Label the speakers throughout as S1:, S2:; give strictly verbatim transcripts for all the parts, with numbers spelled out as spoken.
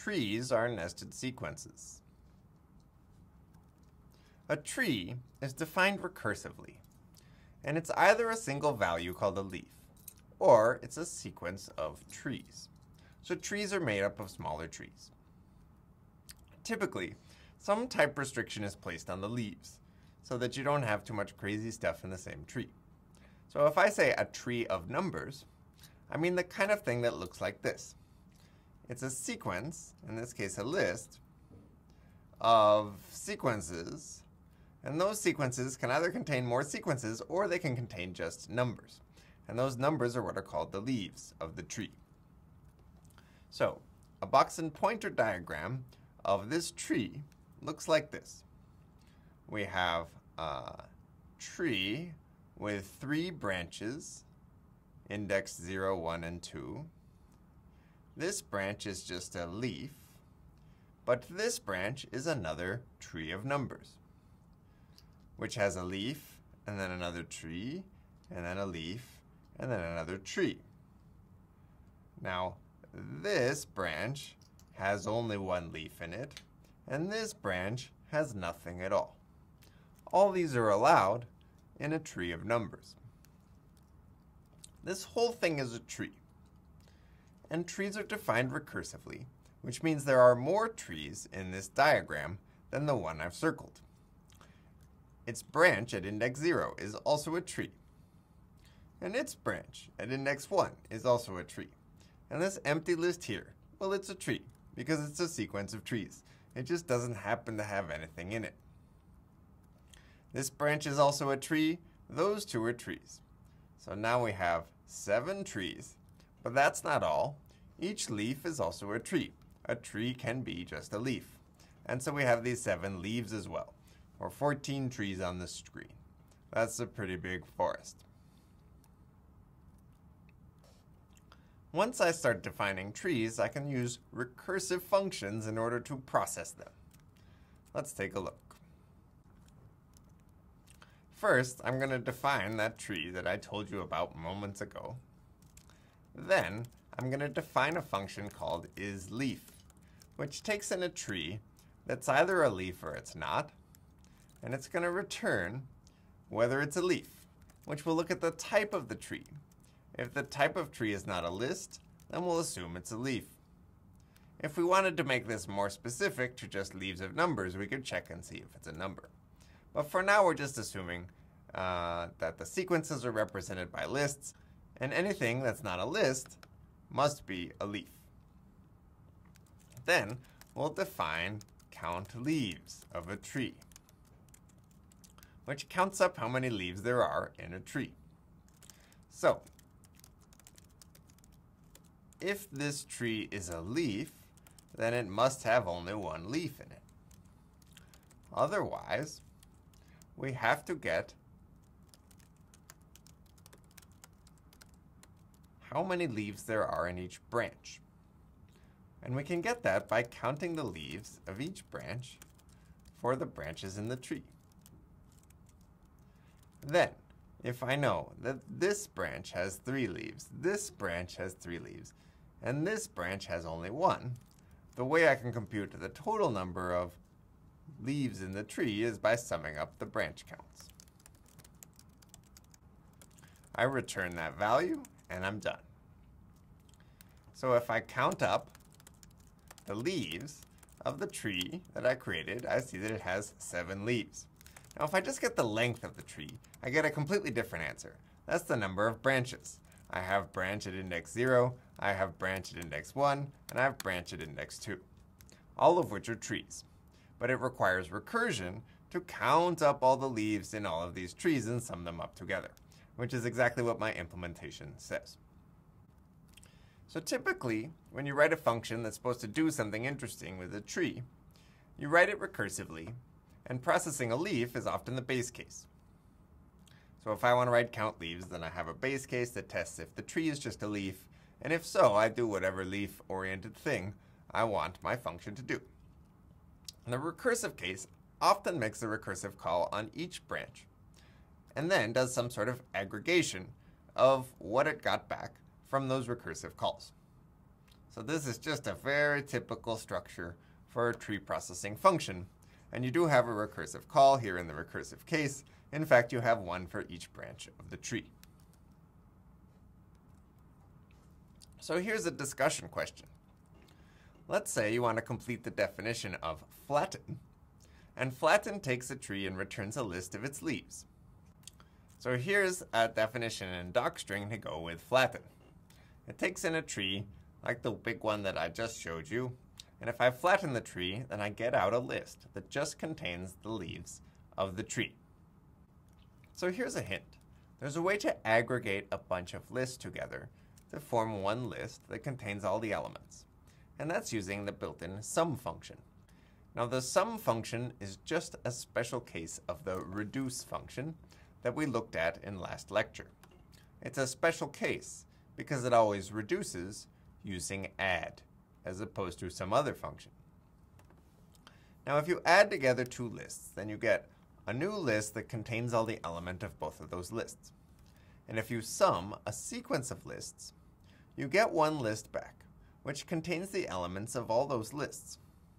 S1: Trees are nested sequences. A tree is defined recursively, and it's either a single value called a leaf, or it's a sequence of trees. So trees are made up of smaller trees. Typically, some type restriction is placed on the leaves, so that you don't have too much crazy stuff in the same tree. So if I say a tree of numbers, I mean the kind of thing that looks like this. It's a sequence, in this case a list, of sequences, and those sequences can either contain more sequences or they can contain just numbers. And those numbers are what are called the leaves of the tree. So, a box and pointer diagram of this tree looks like this. We have a tree with three branches, index zero, one, and two. This branch is just a leaf, but this branch is another tree of numbers, which has a leaf, and then another tree, and then a leaf, and then another tree. Now, this branch has only one leaf in it, and this branch has nothing at all. All these are allowed in a tree of numbers. This whole thing is a tree, and trees are defined recursively, which means there are more trees in this diagram than the one I've circled. Its branch at index zero is also a tree, and its branch at index one is also a tree. And this empty list here, well, it's a tree because it's a sequence of trees. It just doesn't happen to have anything in it. This branch is also a tree. Those two are trees. So now we have seven trees, but that's not all. Each leaf is also a tree. A tree can be just a leaf. And so we have these seven leaves as well, or fourteen trees on the screen. That's a pretty big forest. Once I start defining trees, I can use recursive functions in order to process them. Let's take a look. First, I'm going to define that tree that I told you about moments ago. Then, I'm going to define a function called isLeaf, which takes in a tree that's either a leaf or it's not, and it's going to return whether it's a leaf, which will look at the type of the tree. If the type of tree is not a list, then we'll assume it's a leaf. If we wanted to make this more specific to just leaves of numbers, we could check and see if it's a number. But for now, we're just assuming uh, that the sequences are represented by lists, and anything that's not a list must be a leaf. Then, we'll define count leaves of a tree, which counts up how many leaves there are in a tree. So, if this tree is a leaf, then it must have only one leaf in it. Otherwise, we have to get how many leaves there are in each branch. And we can get that by counting the leaves of each branch for the branches in the tree. Then, if I know that this branch has three leaves, this branch has three leaves, and this branch has only one, the way I can compute the total number of leaves in the tree is by summing up the branch counts. I return that value, and I'm done. So if I count up the leaves of the tree that I created, I see that it has seven leaves. Now if I just get the length of the tree, I get a completely different answer. That's the number of branches. I have branch at index zero, I have branch at index one, and I have branch at index two, all of which are trees. But it requires recursion to count up all the leaves in all of these trees and sum them up together, which is exactly what my implementation says. So typically, when you write a function that's supposed to do something interesting with a tree, you write it recursively, and processing a leaf is often the base case. So if I want to write count leaves, then I have a base case that tests if the tree is just a leaf, and if so, I do whatever leaf-oriented thing I want my function to do. And the recursive case often makes a recursive call on each branch, and then does some sort of aggregation of what it got back from those recursive calls. So this is just a very typical structure for a tree processing function. And you do have a recursive call here in the recursive case. In fact, you have one for each branch of the tree. So here's a discussion question. Let's say you want to complete the definition of flatten, and flatten takes a tree and returns a list of its leaves. So here's a definition in docstring to go with flatten. It takes in a tree, like the big one that I just showed you, and if I flatten the tree, then I get out a list that just contains the leaves of the tree. So here's a hint. There's a way to aggregate a bunch of lists together to form one list that contains all the elements, and that's using the built-in sum function. Now the sum function is just a special case of the reduce function that we looked at in last lecture. It's a special case because it always reduces using add, as opposed to some other function. Now if you add together two lists, then you get a new list that contains all the element of both of those lists. And if you sum a sequence of lists, you get one list back, which contains the elements of all those lists.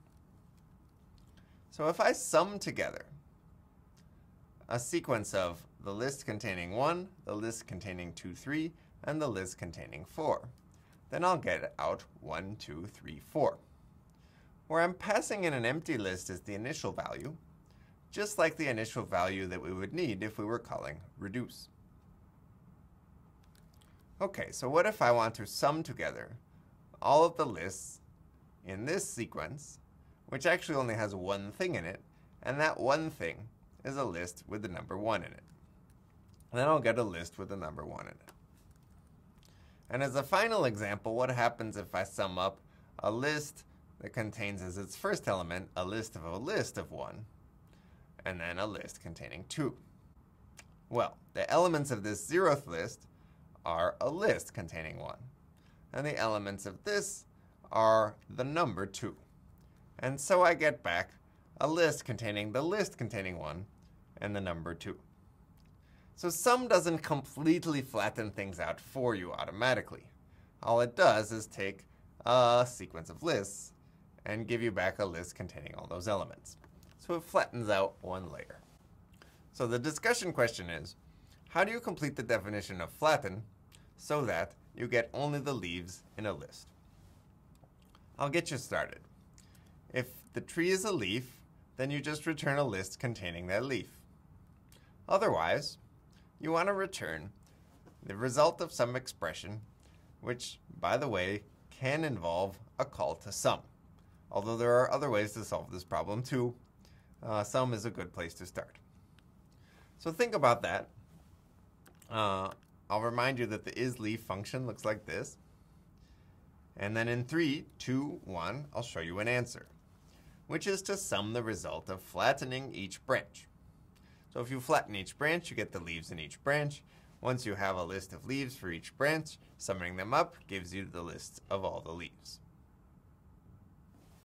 S1: So if I sum together a sequence of the list containing one, the list containing two, three, and the list containing four, then I'll get out one, two, three, four, where I'm passing in an empty list as the initial value, just like the initial value that we would need if we were calling reduce. Okay, so what if I want to sum together all of the lists in this sequence, which actually only has one thing in it, and that one thing is a list with the number one in it. And then I'll get a list with the number one in it. And as a final example, what happens if I sum up a list that contains as its first element a list of a list of one, and then a list containing two? Well, the elements of this zeroth list are a list containing one, and the elements of this are the number two. And so I get back a list containing the list containing one and the number two. So sum doesn't completely flatten things out for you automatically. All it does is take a sequence of lists and give you back a list containing all those elements. So it flattens out one layer. So the discussion question is, how do you complete the definition of flatten so that you get only the leaves in a list? I'll get you started. If the tree is a leaf, then you just return a list containing that leaf. Otherwise, you want to return the result of some expression, which, by the way, can involve a call to sum. Although there are other ways to solve this problem too, uh, sum is a good place to start. So think about that. Uh, I'll remind you that the isLeaf function looks like this. And then in three, two, one, I'll show you an answer, which is to sum the result of flattening each branch. So if you flatten each branch, you get the leaves in each branch. Once you have a list of leaves for each branch, summing them up gives you the list of all the leaves.